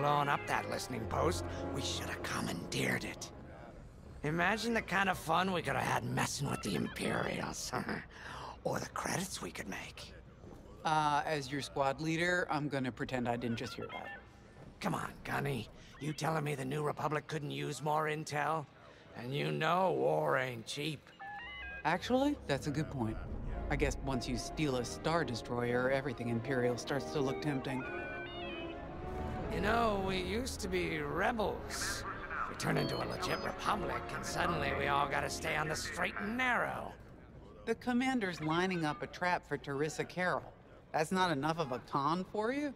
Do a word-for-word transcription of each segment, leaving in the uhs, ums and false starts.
blown up that listening post, we should have commandeered it. Imagine the kind of fun we could have had messing with the Imperials. Or the credits we could make. Uh, as your squad leader, I'm gonna pretend I didn't just hear that. Come on, Gunny. You telling me the New Republic couldn't use more intel? And you know war ain't cheap. Actually, that's a good point. I guess once you steal a Star Destroyer, everything Imperial starts to look tempting. You know, we used to be rebels. We turned into a legit republic, and suddenly we all gotta stay on the straight and narrow. The commander's lining up a trap for Teresa Carroll. That's not enough of a con for you?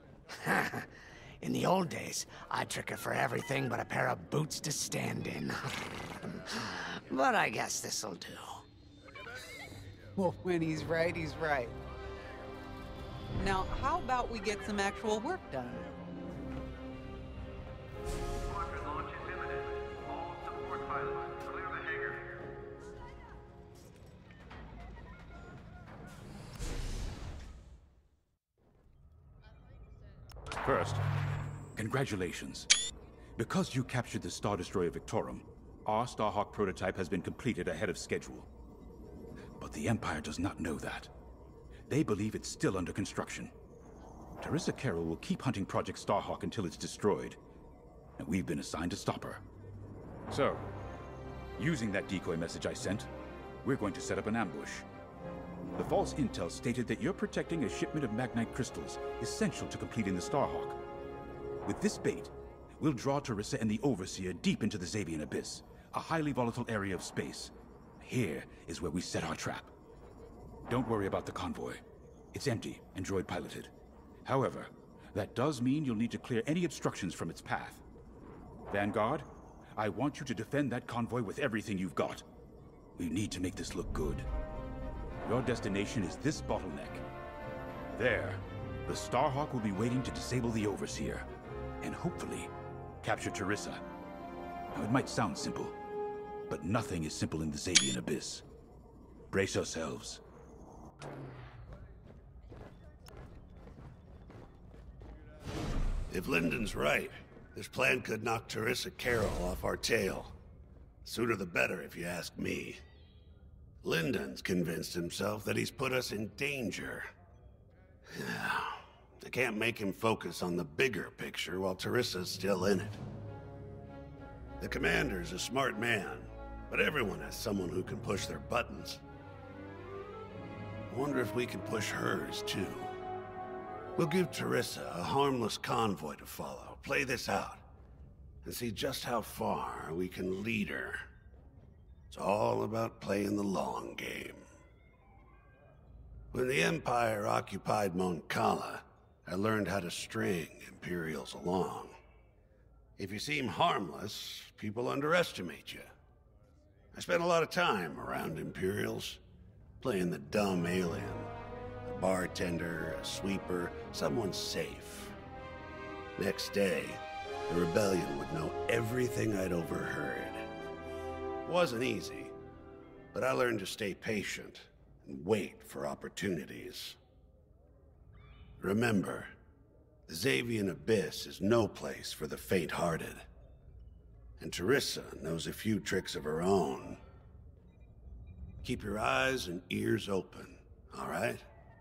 In the old days, I'd trick her for everything but a pair of boots to stand in. But I guess this'll do. Well, when he's right, he's right. Now, how about we get some actual work done? Squadron launch is imminent. All support pilots, clear the hangar. First, congratulations. Because you captured the Star Destroyer Victorum, our Starhawk prototype has been completed ahead of schedule. But the Empire does not know that. They believe it's still under construction. Teresa Carroll will keep hunting Project Starhawk until it's destroyed, and we've been assigned to stop her. So, using that decoy message I sent, we're going to set up an ambush. The false intel stated that you're protecting a shipment of Magnite crystals, essential to completing the Starhawk. With this bait, we'll draw Teresa and the Overseer deep into the Xavian Abyss, a highly volatile area of space. Here is where we set our trap. Don't worry about the convoy. It's empty and droid-piloted. However, that does mean you'll need to clear any obstructions from its path. Vanguard, I want you to defend that convoy with everything you've got. We need to make this look good. Your destination is this bottleneck. There, the Starhawk will be waiting to disable the Overseer, and hopefully, capture Teresa. Now, it might sound simple, but nothing is simple in the Xavian Abyss. Brace yourselves. If Lyndon's right, this plan could knock Teresa Carroll off our tail. Sooner the better, if you ask me. Lyndon's convinced himself that he's put us in danger. They can't make him focus on the bigger picture while Teresa's still in it. The commander's a smart man, but everyone has someone who can push their buttons. I wonder if we can push hers, too. We'll give Teresa a harmless convoy to follow, play this out, and see just how far we can lead her. It's all about playing the long game. When the Empire occupied Mon Cala, I learned how to string Imperials along. If you seem harmless, people underestimate you. I spent a lot of time around Imperials, playing the dumb alien. A bartender, a sweeper, someone safe. Next day, the rebellion would know everything I'd overheard. It wasn't easy, but I learned to stay patient and wait for opportunities. Remember, the Xavian Abyss is no place for the faint-hearted. And Teresa knows a few tricks of her own. Keep your eyes and ears open, all right?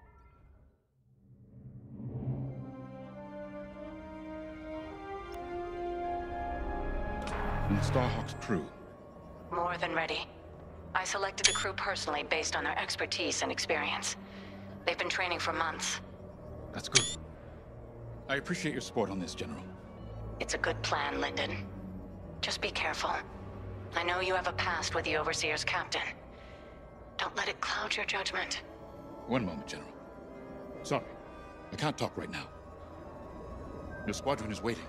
And the Starhawk's crew. More than ready. I selected the crew personally based on their expertise and experience. They've been training for months. That's good. I appreciate your support on this, General. It's a good plan, Lyndon. Just be careful. I know you have a past with the Overseer's captain. Don't let it cloud your judgment. One moment, General. Sorry, I can't talk right now. Your squadron is waiting.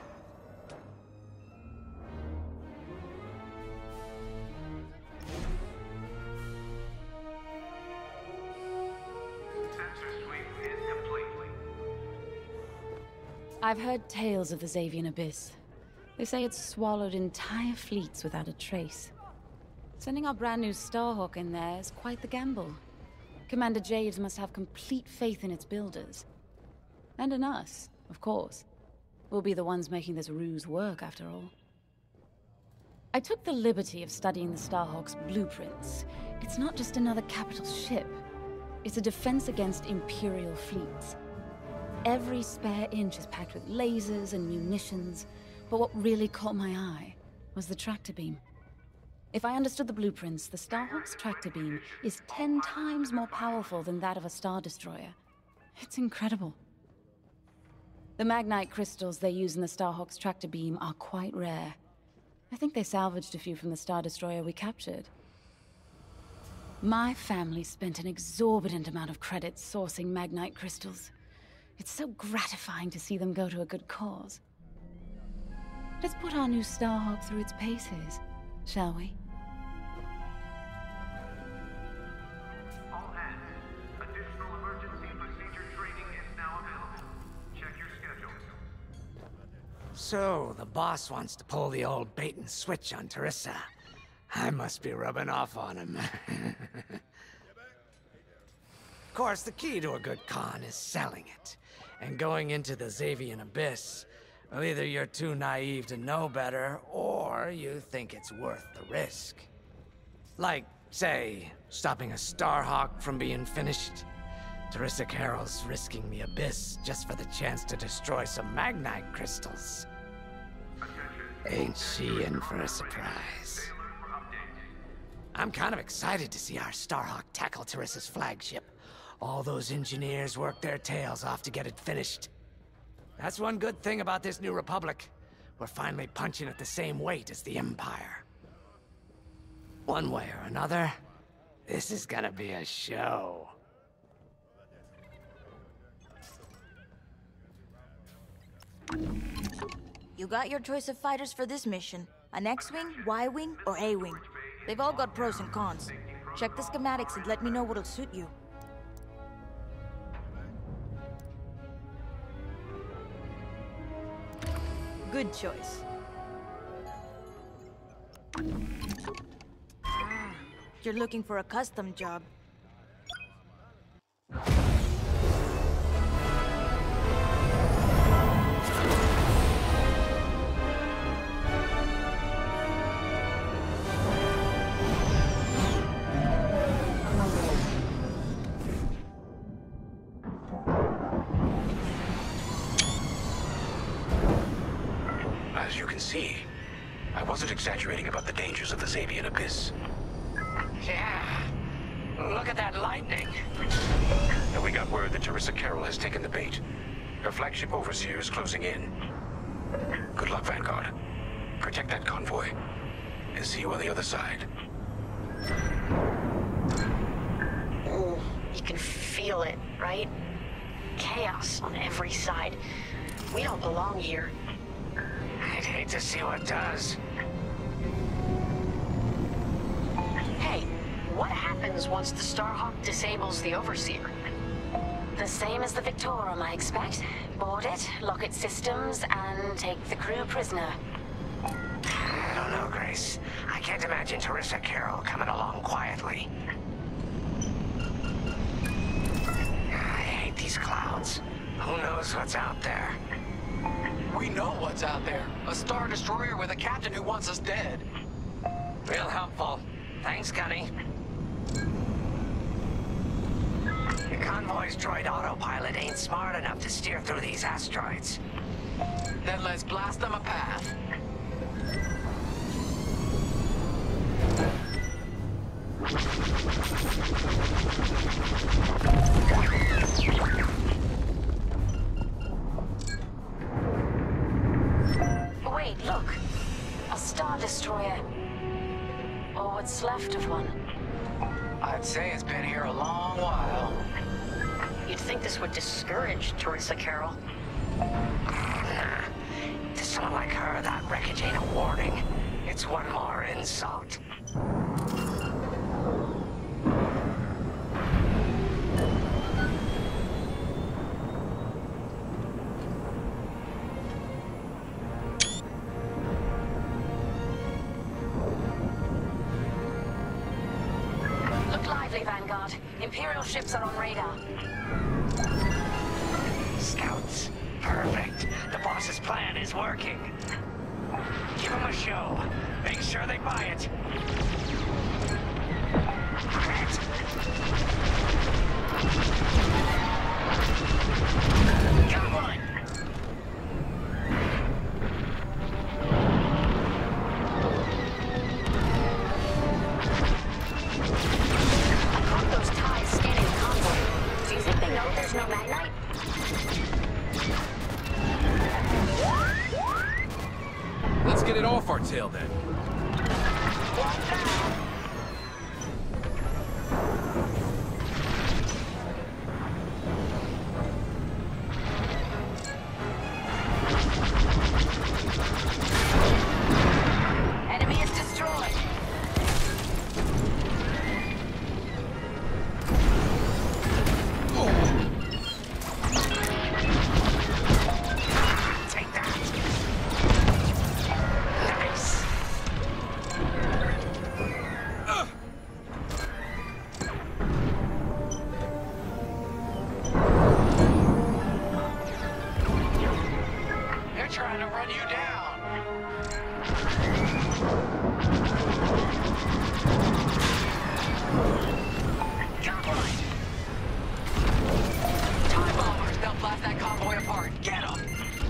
I've heard tales of the Xavian Abyss. They say it's swallowed entire fleets without a trace. Sending our brand new Starhawk in there is quite the gamble. Commander Javes must have complete faith in its builders. And in us, of course. We'll be the ones making this ruse work, after all. I took the liberty of studying the Starhawk's blueprints. It's not just another capital ship. It's a defense against Imperial fleets. Every spare inch is packed with lasers and munitions, but what really caught my eye was the tractor beam. If I understood the blueprints, the Starhawk's tractor beam is ten times more powerful than that of a Star Destroyer. It's incredible. The Magnite crystals they use in the Starhawk's tractor beam are quite rare. I think they salvaged a few from the Star Destroyer we captured. My family spent an exorbitant amount of credits sourcing Magnite crystals. It's so gratifying to see them go to a good cause. Let's put our new Starhawk through its paces, shall we? All hands, additional emergency procedure training is now available. Check your schedule. So, the boss wants to pull the old bait and switch on Teresa. I must be rubbing off on him. Of course, the key to a good con is selling it. And going into the Xavian Abyss, well, either you're too naive to know better, or you think it's worth the risk. Like, say, stopping a Starhawk from being finished. Teresa Carroll's risking the Abyss just for the chance to destroy some Magnite crystals. Ain't she in for a surprise? I'm kind of excited to see our Starhawk tackle Teresa's flagship. All those engineers worked their tails off to get it finished. That's one good thing about this new Republic. We're finally punching at the same weight as the Empire. One way or another, this is gonna be a show. You got your choice of fighters for this mission. An X-Wing, Y-Wing, or A-Wing. They've all got pros and cons. Check the schematics and let me know what'll suit you. Good choice. You're looking for a custom job. As you can see, I wasn't exaggerating about the dangers of the Xavian Abyss. Yeah. Look at that lightning. And we got word that Teresa Carroll has taken the bait. Her flagship Overseer is closing in. Good luck, Vanguard. Protect that convoy. And see you on the other side. Ooh, you can feel it, right? Chaos on every side. We don't belong here. I'd hate to see what does. Hey, what happens once the Starhawk disables the Overseer? The same as the Victorum, I expect. Board it, lock its systems, and take the crew prisoner. I don't know, Grace. I can't imagine Teresa Carroll coming along quietly. I hate these clouds. Who knows what's out there? We know what's out there. A Star Destroyer with a captain who wants us dead. Real helpful. Thanks, Gunny. The convoy's droid autopilot ain't smart enough to steer through these asteroids. Then let's blast them a path. Wait, look. A Star Destroyer. Or what's left of one. I'd say it's been here a long while. You'd think this would discourage Teresa Carroll. To someone like her, that wreckage ain't a warning. It's one more insult. Look lively, Vanguard. Imperial ships are on radar. Scouts. Perfect. The boss boss's plan is working. Give them a show. Make sure they buy it. Crit. Got one. I caught those ties scanning the convoy. Do you think they know there's no Magnite? Let's get it off our tail then. Enemy is destroyed. Take that. Nice. They're trying to run you down. Got one. Time bombers, they'll blast that convoy apart. Get them!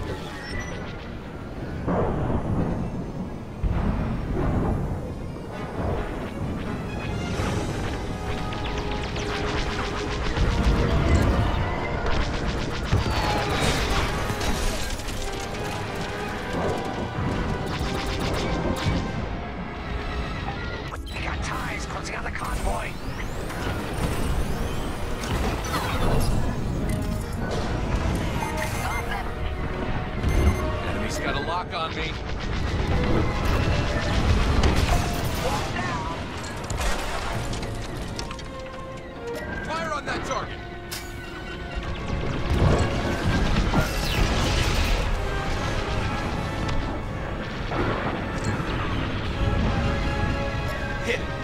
They got ties closing on the convoy. Got them. Enemy's got a lock on me. One down! Fire on that target! Hit it!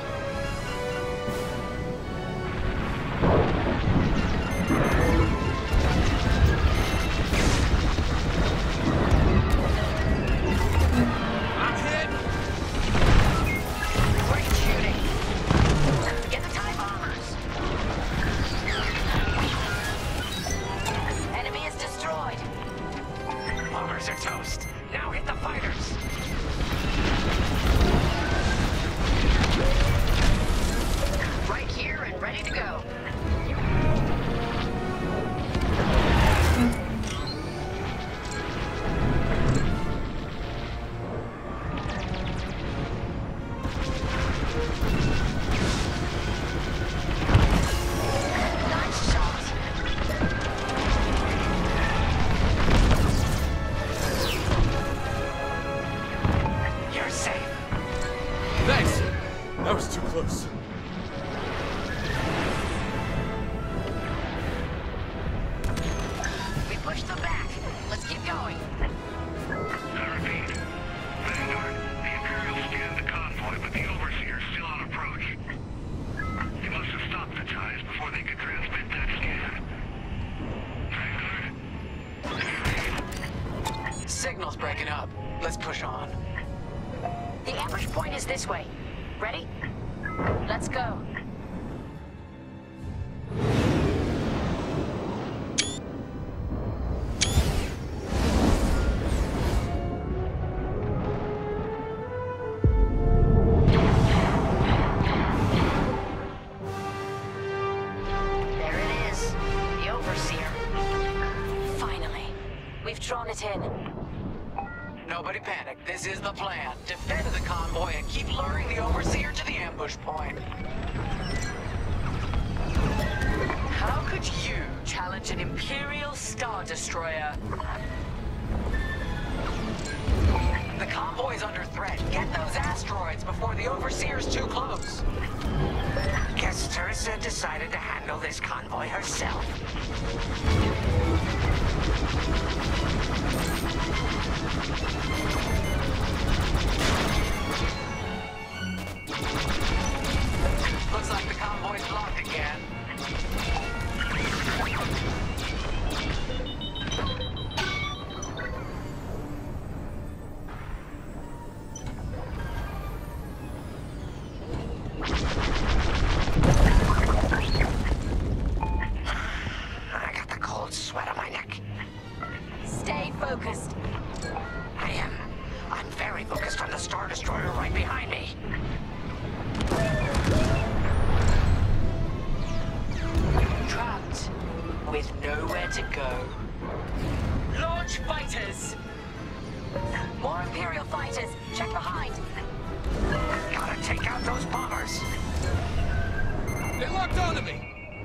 I'm hit! Great shooting. Get the time bombers. Enemy is destroyed. Bombers are toast. Now hit the fighters. Right here and ready to go. Nice shot. You're safe. Thanks! That was too close. We pushed them back. Let's keep going. I repeat. Vanguard, the Imperials scanned the convoy, but the Overseer's still on approach. They must have stopped the ties before they could transmit that scan. Vanguard? Signal's breaking up. Let's push on. The ambush point is this way. Ready? Let's go. There it is. The Overseer. Finally. We've drawn it in. Nobody panic. This is the plan. Defend the convoy and keep luring the Overseer to the ambush point. How could you challenge an Imperial Star Destroyer? The convoy's under threat. Get those asteroids before the Overseer's too close. Guess Teresa decided to handle this convoy herself. Looks like the convoy's blocked again. Enemy focused on the Star Destroyer right behind me. Trapped. With nowhere to go. Launch fighters! More Imperial fighters. Check behind. Gotta take out those bombers. They locked onto me!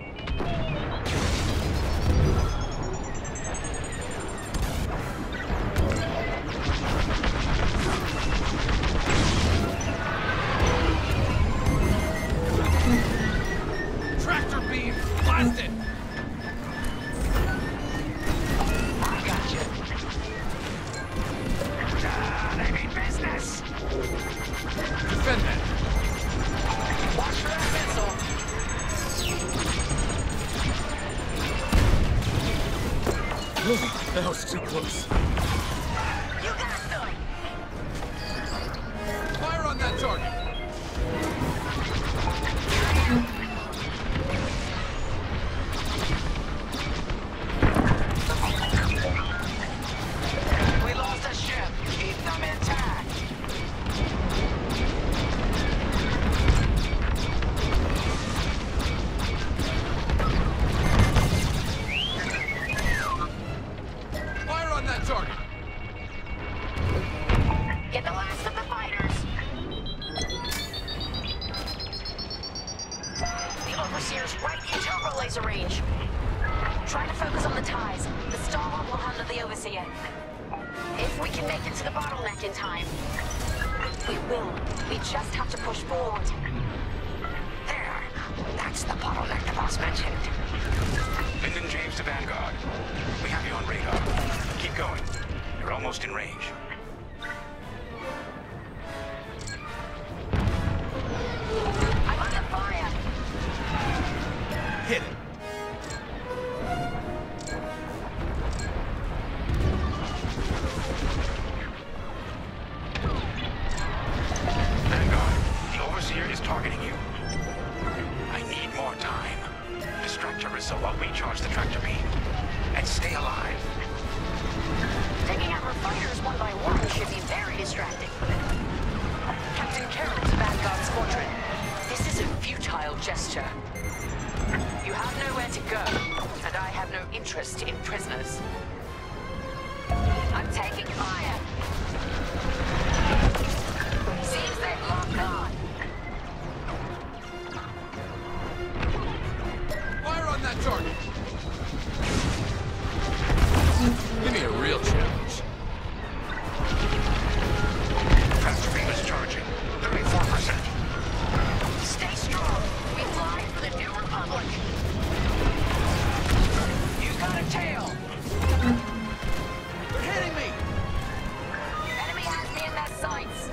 Tractor beam blasted! I got you. Ah, they mean business. Defend that! Watch for that missile! That was too close. You got them! Fire on that target! We lost a ship. Keep them intact. Fire on that target! Get the last of the fighters! The Overseer's right in turbo laser range. Try to focus on the ties. The Starhawk will handle the Overseer. If we can make it to the bottleneck in time. We will. We just have to push forward. There. That's the bottleneck the boss mentioned. Lyndon James to Vanguard. We have you on radar. Keep going. You're almost in range. I'm under fire. Hit it! Vanguard, the Overseer is targeting you. I need more time. Distract Teresa while we charge the tractor beam. And stay alive. Taking out our fighters one by one should be very distracting. Captain Carroll to Vanguard Squadron. This is a futile gesture. You have nowhere to go, and I have no interest in prisoners. I'm taking fire. Seems they've locked on. Fire on that target! Give me a real challenge. Tractor beam is charging. thirty-four percent. Stay strong. We fly for the New Republic. You got a tail! They're hitting me! Enemy has me in their sights.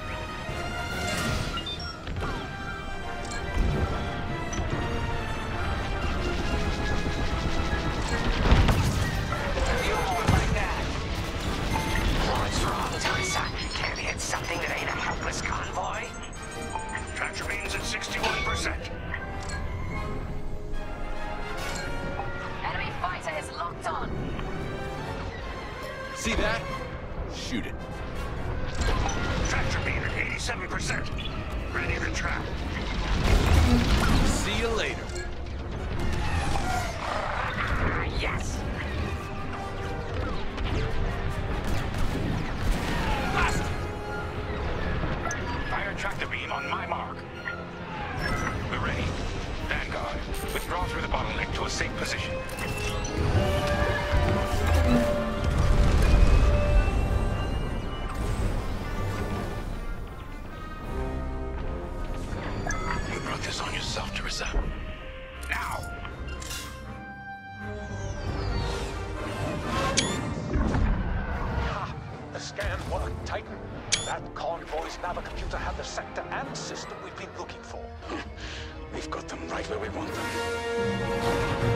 You won't like that! What's wrong, Teresa? Can't hit something that ain't a helpless convoy? Tractor beam's at sixty-one percent. Enemy fighter is locked on. See that? Shoot it. Tractor beam at eighty-seven percent. Ready to trap. See you later. Ah, yes. Blast! Fire tractor beam on my mark. We're ready. Vanguard, withdraw through the bottleneck to a safe position. You brought this on yourself, Teresa. Now! Ah, the scan worked, Titan. That convoy's navicomputer had the sector and system we've been looking for. We've got them right where we want them.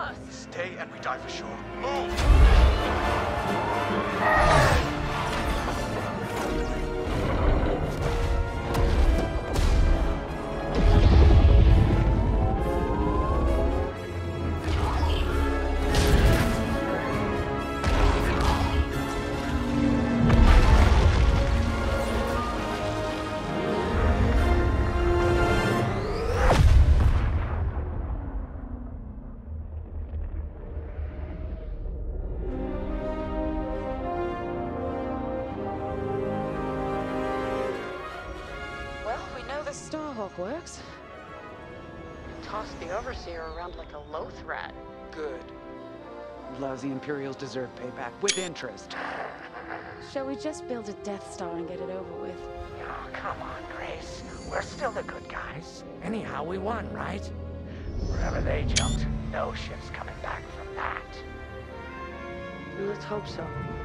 us! Stay and we die for sure. Move! The Starhawk works. Toss the Overseer around like a loath rat. Good. Lousy Imperials deserve payback, with interest. Shall we just build a Death Star and get it over with? Oh, come on, Grace. We're still the good guys. Anyhow, we won, right? Wherever they jumped, no ship's coming back from that. Let's hope so.